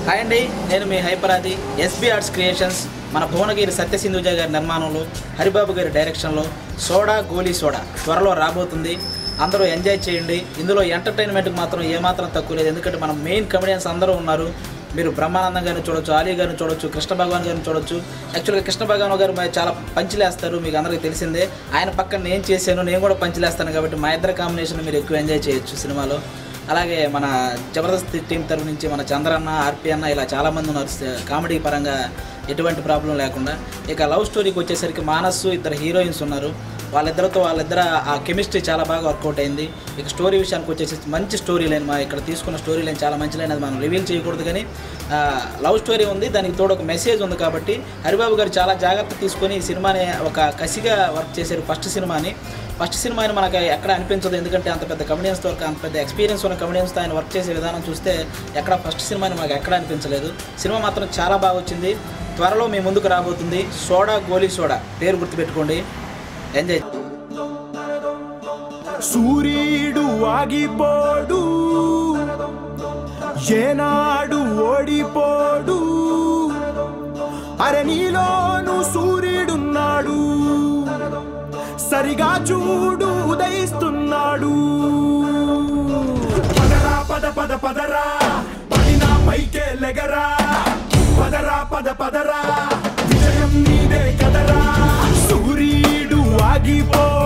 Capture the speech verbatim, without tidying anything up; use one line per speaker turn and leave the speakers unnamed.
Hi అండి, నేను మీ హైపరాది ఎస్బీ ఆర్ట్స్ క్రియేషన్స్. మన భువనగిరి సత్యసింధుజ గారి నిర్మాణంలో, హరిబాబు గారి డైరెక్షన్లో సోడా గోలీ సోడా త్వరలో రాబోతుంది. అందరూ ఎంజాయ్ చేయండి. ఇందులో ఎంటర్టైన్మెంట్కి మాత్రం ఏమాత్రం తక్కువ లేదు. ఎందుకంటే మన మెయిన్ కమెడియన్స్ అందరూ ఉన్నారు. మీరు బ్రహ్మానందం గారిని చూడొచ్చు, ఆలీ గారిని చూడొచ్చు, కృష్ణ భగవాన్ గారిని చూడొచ్చు. యాక్చువల్గా కృష్ణ భగవాన్ గారు చాలా పంచులేస్తారు, మీకు అందరికీ తెలిసిందే. ఆయన పక్కన నేను చేశాను, నేను కూడా పంచులేస్తాను కాబట్టి మా ఇద్దరు కాంబినేషన్ మీరు ఎక్కువ ఎంజాయ్ చేయొచ్చు సినిమాలో. అలాగే మన జబర్దస్త్ టీం తరఫు నుంచి మన చంద్రన్న, ఆర్పి అన్న ఇలా చాలామంది ఉన్నారు కామెడీ పరంగా, ఎటువంటి ప్రాబ్లం లేకుండా. ఇక లవ్ స్టోరీకి వచ్చేసరికి మానస్సు, ఇద్దరు హీరోయిన్స్ ఉన్నారు. వాళ్ళిద్దరితో వాళ్ళిద్దరు ఆ కెమిస్ట్రీ చాలా బాగా వర్కౌట్ అయింది. ఇక స్టోరీ విషయానికి వచ్చేసి మంచి స్టోరీ లైన్, మా ఇక్కడ తీసుకున్న స్టోరీ లైన్ చాలా మంచి లైన్. అది మనం రివీల్ చేయకూడదు, కానీ లవ్ స్టోరీ ఉంది, దానికి తోడు ఒక మెసేజ్ ఉంది. కాబట్టి హరిబాబు గారు చాలా జాగ్రత్త తీసుకొని ఈ సినిమాని ఒక కసిగా వర్క్ చేశారు. ఫస్ట్ సినిమాని ఫస్ట్ సినిమాని మనకు ఎక్కడ అనిపించదు, ఎందుకంటే అంత పెద్ద కమెడియన్స్ వరకు, అంత పెద్ద ఎక్స్పీరియన్స్ ఉన్న కమెడియన్స్తో ఆయన వర్క్ చేసే విధానం చూస్తే ఎక్కడ ఫస్ట్ సినిమాని మాకు ఎక్కడ అనిపించలేదు. సినిమా మాత్రం చాలా బాగా వచ్చింది. త్వరలో మీ ముందుకు రాబోతుంది సోడా గోలీ సోడా, పేరు గుర్తుపెట్టుకోండి. ఎంజాయ్.
సూర్యుడు ఆగిపోడు, ఏనాడు ఓడిపోడు, అరే నీలోను సూర్యుడున్నాడు, సరిగా చూడు ఉదయిస్తున్నాడు. పదరా పద పద పదరా, పడినా పైకే లెగరా, పదరా పద పదరా, విజయం నీదే కదరా. సూర్యుడు ఆగిపో